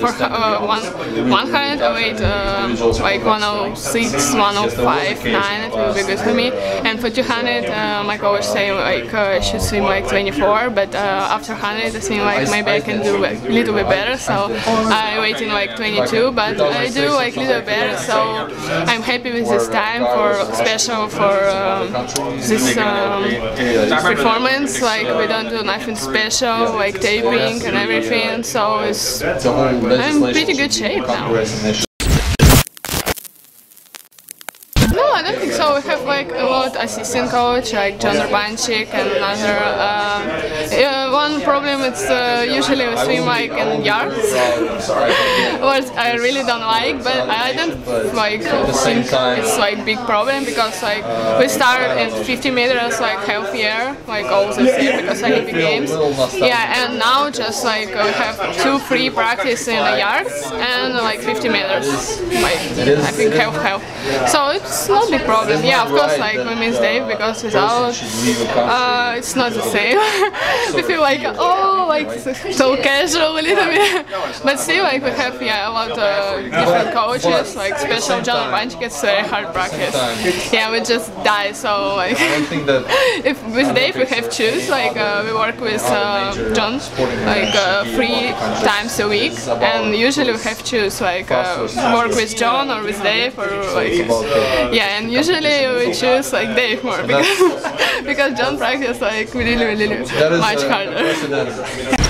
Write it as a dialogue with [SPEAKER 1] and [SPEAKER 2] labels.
[SPEAKER 1] for 100 I weighed like 106, 105, 9, it will be good for me. And for 200 my coach say like I should swim like 24, but after 100 I think like maybe I can do a little bit better, so I weighed in like 22, but I do like little better, so I'm happy with this time for special for this performance. Like we don't do nothing special, like taping and everything, so I'm in pretty good shape now. No, I don't think so. We have like a lot assistant coach, like John Urbanchik and another. One problem is usually we swim like in yards, what I really don't like, but I don't like think it's like big problem because like we start in 50 meters like half year, like all this year because I have games. Yeah, and now just like we have 2 free practice in the yards and like 50 meters, like I think half. So it's not a big problem. Yeah, of course, like we miss Dave because without it's not the same. We feel like like so casual a little bit, but still like we have a lot of different coaches, like special John Urbanchik. It's very hard practice. Yeah, we just die. So like if with Dave we have choose, like we work with John like 3 times a week, and usually we have choose like work with John or with Dave or like and usually we choose like Dave more because John practice like really much harder.